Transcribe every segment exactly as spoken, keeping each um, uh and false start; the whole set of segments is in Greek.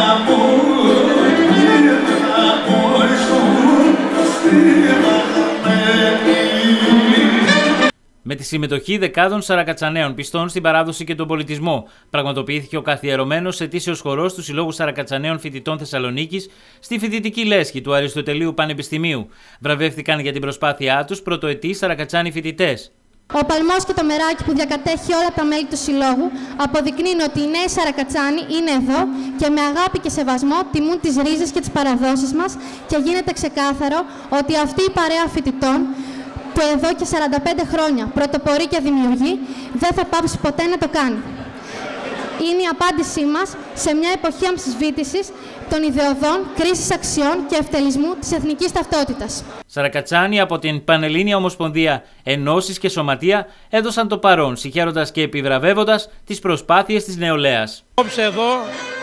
Με τη συμμετοχή δεκάδων Σαρακατσαναίων πιστών στην παράδοση και τον πολιτισμό, πραγματοποιήθηκε ο καθιερωμένος ετήσιος χορός του Συλλόγου Σαρακατσαναίων Φοιτητών Θεσσαλονίκης στη φοιτητική λέσχη του Αριστοτελείου Πανεπιστημίου. Βραβεύτηκαν για την προσπάθειά τους πρωτοετής Σαρακατσάνοι φοιτητές. Ο παλμός και το μεράκι που διακατέχει όλα τα μέλη του Συλλόγου αποδεικνύουν ότι οι νέοι Σαρακατσάνοι είναι εδώ και με αγάπη και σεβασμό τιμούν τις ρίζες και τις παραδόσεις μας και γίνεται ξεκάθαρο ότι αυτή η παρέα φοιτητών που εδώ και σαράντα πέντε χρόνια πρωτοπορεί και δημιουργεί, δεν θα πάψει ποτέ να το κάνει. Είναι η απάντησή μας σε μια εποχή αμφισβήτησης των ιδεωδών, κρίσης αξιών και ευτελισμού της εθνικής ταυτότητας. Σαρακατσάνοι από την Πανελλήνια Ομοσπονδία Ενώσεις και Σωματεία έδωσαν το παρόν, συγχαίροντας και επιβραβεύοντας τις προσπάθειες της νεολαίας. Κόψε εδώ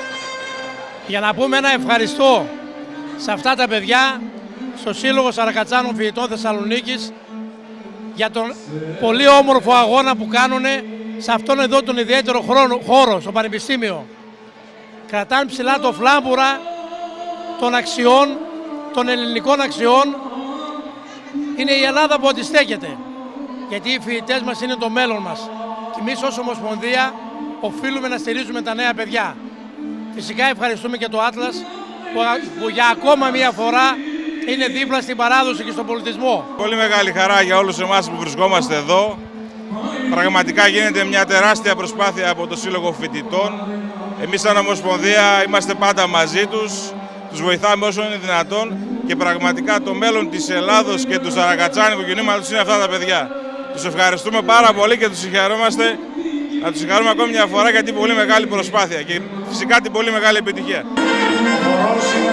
για να πούμε ένα ευχαριστώ σε αυτά τα παιδιά, στο Σύλλογο Σαρακατσάνων Φοιτητών Θεσσαλονίκης, για τον πολύ όμορφο αγώνα που κάνουν σε αυτόν εδώ τον ιδιαίτερο χρόνο, χώρο, στο Πανεπιστήμιο. Κρατάνε ψηλά το φλάμπουρα των αξιών, των ελληνικών αξιών. Είναι η Ελλάδα που αντιστέκεται, γιατί οι φοιτητές μας είναι το μέλλον μας. Και εμείς ως Ομοσπονδία οφείλουμε να στηρίζουμε τα νέα παιδιά. Φυσικά ευχαριστούμε και το Atlas που για ακόμα μία φορά είναι δίπλα στην παράδοση και στον πολιτισμό. Πολύ μεγάλη χαρά για όλους εμάς που βρισκόμαστε εδώ. Πραγματικά γίνεται μια τεράστια προσπάθεια από το Σύλλογο Φοιτητών. Εμείς σαν Ομοσπονδία είμαστε πάντα μαζί τους, τους βοηθάμε όσο είναι δυνατόν και πραγματικά το μέλλον της Ελλάδος και του Σαρακατσάνικου κινήματος είναι αυτά τα παιδιά. Τους ευχαριστούμε πάρα πολύ και τους συγχαρόμαστε, να τους συγχαρούμε ακόμη μια φορά για την πολύ μεγάλη προσπάθεια και φυσικά την πολύ μεγάλη επιτυχία.